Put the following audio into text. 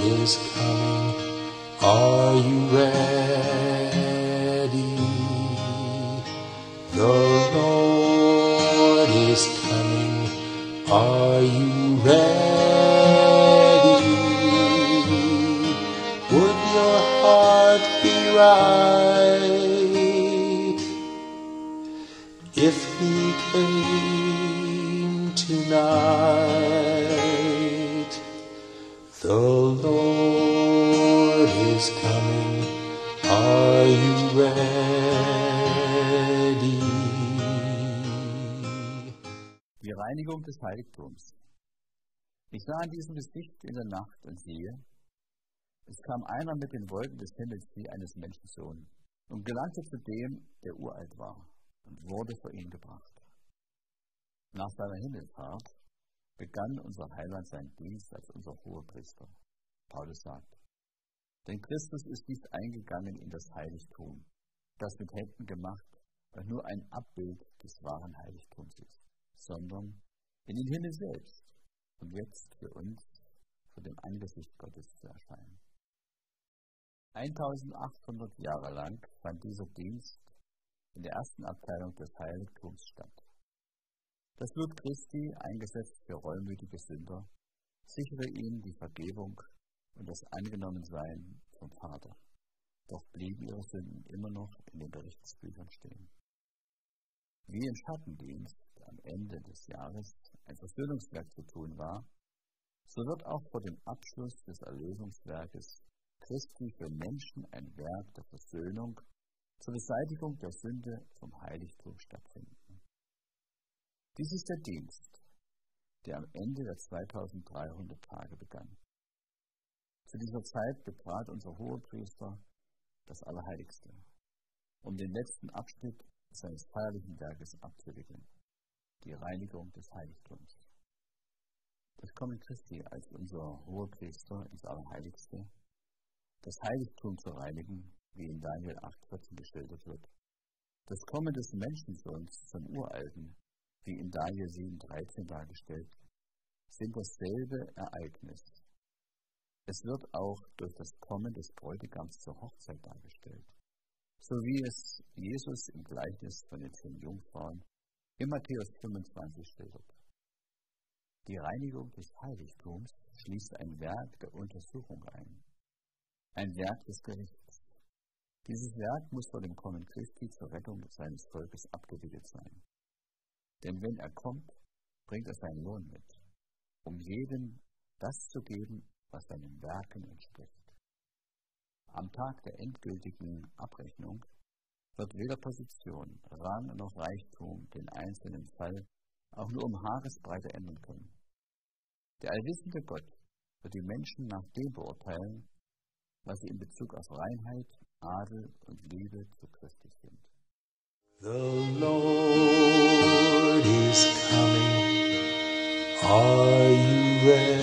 is coming. Are you ready? The Lord is coming. Are you ready? Would your heart be right if he came tonight? The Lord is coming. Are you ready? Die Reinigung des Heiligtums. Ich sah an diesem Gesicht in der Nacht und siehe, es kam einer mit den Wolken des Himmels wie eines Menschensohn und gelangte zu dem, der uralt war, und wurde vor ihn gebracht. Nach seiner Himmelfahrt begann unser Heiland seinen Dienst als unser Hohepriester. Paulus sagt, denn Christus ist nicht eingegangen in das Heiligtum, das mit Händen gemacht und nur ein Abbild des wahren Heiligtums ist, sondern in den Himmel selbst, um jetzt für uns vor dem Angesicht Gottes zu erscheinen. 1800 Jahre lang fand dieser Dienst in der ersten Abteilung des Heiligtums statt. Das Blut Christi, eingesetzt für reumütige Sünder, sichere ihnen die Vergebung und das Angenommensein vom Vater. Doch blieben ihre Sünden immer noch in den Berichtsbüchern stehen. Wie im Schattendienst am Ende des Jahres ein Versöhnungswerk zu tun war, so wird auch vor dem Abschluss des Erlösungswerkes Christi für Menschen ein Werk der Versöhnung zur Beseitigung der Sünde vom Heiligtum stattfinden. Dies ist der Dienst, der am Ende der 2300 Tage begann. Zu dieser Zeit betrat unser Hohepriester das Allerheiligste, um den letzten Abschnitt seines feierlichen Werkes abzuwickeln, die Reinigung des Heiligtums. Das Kommen Christi als unser Hohepriester ins Allerheiligste, das Heiligtum zu reinigen, wie in Daniel 8,14 geschildert wird, das Kommen des Menschensohns zum Uralten, wie in Daniel 7,13 dargestellt, sind dasselbe Ereignis. Es wird auch durch das Kommen des Bräutigams zur Hochzeit dargestellt, so wie es Jesus im Gleichnis von den 10 Jungfrauen in Matthäus 25 schildert. Die Reinigung des Heiligtums schließt ein Werk der Untersuchung ein, ein Werk des Gerichts. Dieses Werk muss vor dem Kommen Christi zur Rettung seines Volkes abgewickelt sein. Denn wenn er kommt, bringt er seinen Lohn mit, um jedem das zu geben, was seinen Werken entspricht. Am Tag der endgültigen Abrechnung wird weder Position, Rang noch Reichtum den einzelnen Fall auch nur um Haaresbreite ändern können. Der allwissende Gott wird die Menschen nach dem beurteilen, was sie in Bezug auf Reinheit, Adel und Liebe zu Christus sind. The Lord is coming. Are you ready?